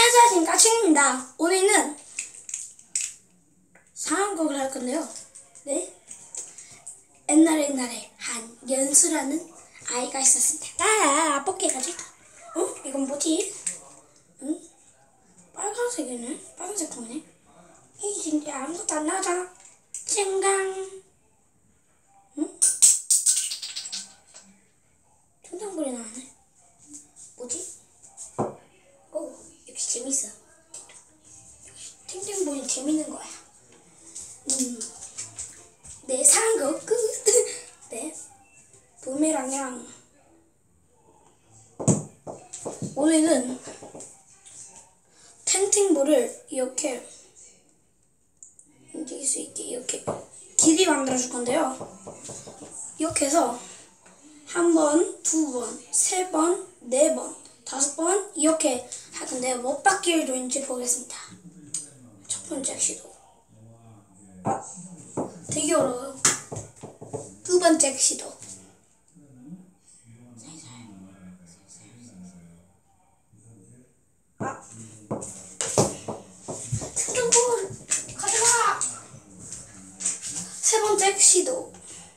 안녕하십니까, 친구입니다. 오늘은 상황극을 할 건데요. 네, 옛날에 한연수라는 아이가 있었습니다. 아빠께가 지다. 이건 뭐지? 응? 빨간색이네. 빨간색 통이네. 이 진짜 아무것도 안 나오잖아. 쨍강. 응? 천장불이 나오네. 뭐지? 오, 역시 재밌어. 탱탱보이 재밌는 거야. 네, 상황극 끝. 네, 부메랑이랑 오늘은 탱탱볼을 이렇게 움직일 수 있게 이렇게 길이 만들어 줄 건데요. 이렇게 해서 한 번, 두 번, 세 번, 네 번, 다섯 번 이렇게 할 건데요. 몇 바퀴를 도는지 보겠습니다. 첫 번째 시도. 되게 어려워요. 두 번째 시도. 탱탱볼 가져가. 세 번째 시도.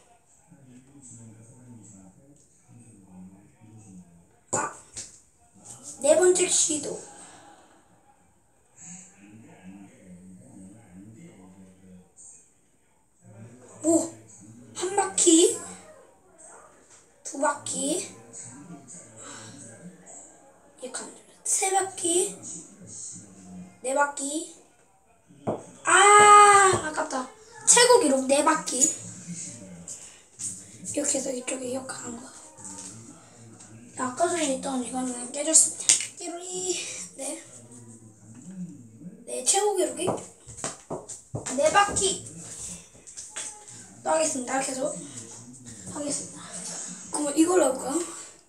네 번째 시도. 오, 한 바퀴, 두 바퀴, 이렇게 세 바퀴, 네 바퀴. 아깝다. 최고 기록 네 바퀴. 이렇게 해서 이쪽에 이렇게 한 거. 아까 전에 있던 이거는 깨졌습니다. 띠로리. 네, 최고 기록이 네 바퀴. 또 하겠습니다. 계속 하겠습니다. 그럼 이걸로 해볼까요?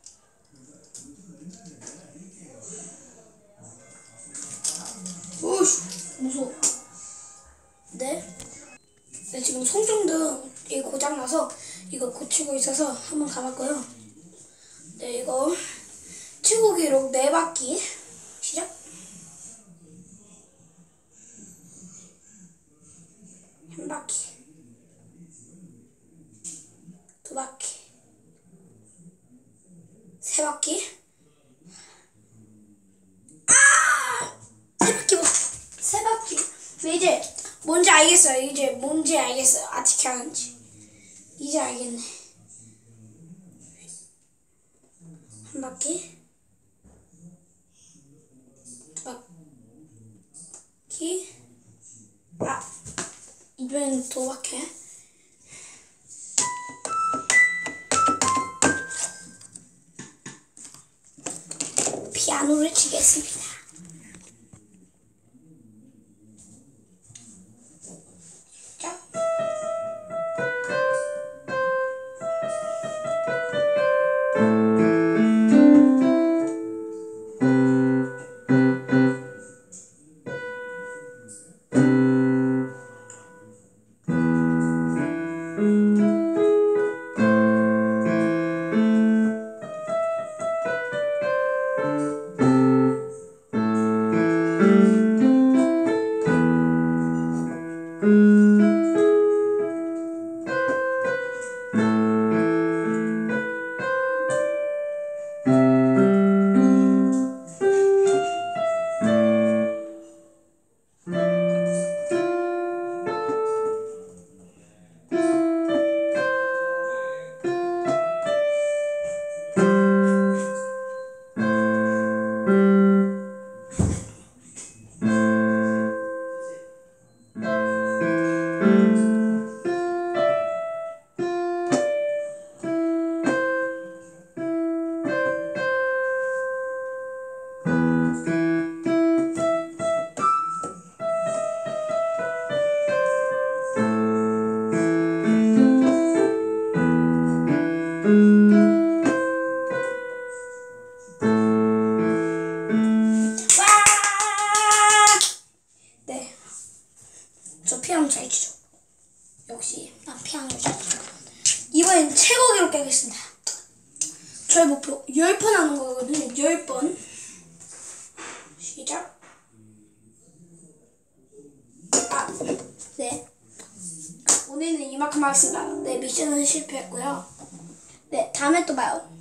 오씨, 무서워. 네, 지금 송정등이 고장나서 이거 고치고 있어서 한번 가봤고요. 네, 이거 최고 기록 네 바퀴 시작. 한 바퀴, 두 바퀴, 세 바퀴. 세 바퀴. 이제 뭔지 알겠어요. 어떻게 하는지 이제 알겠네. 한 바퀴, 두 바퀴. 이번엔 두 바퀴. 피아노를 치겠습니다. 네, 저 피아노 잘 치죠. 역시 난 피아노 잘 치죠. 이번엔 최고 기록 깨겠습니다. 저의 목표 10번 하는 거거든요. 10번. 시작. 오늘은 이만큼 하겠습니다. 네, 미션은 실패했고요. 네, 다음에 또 봐요.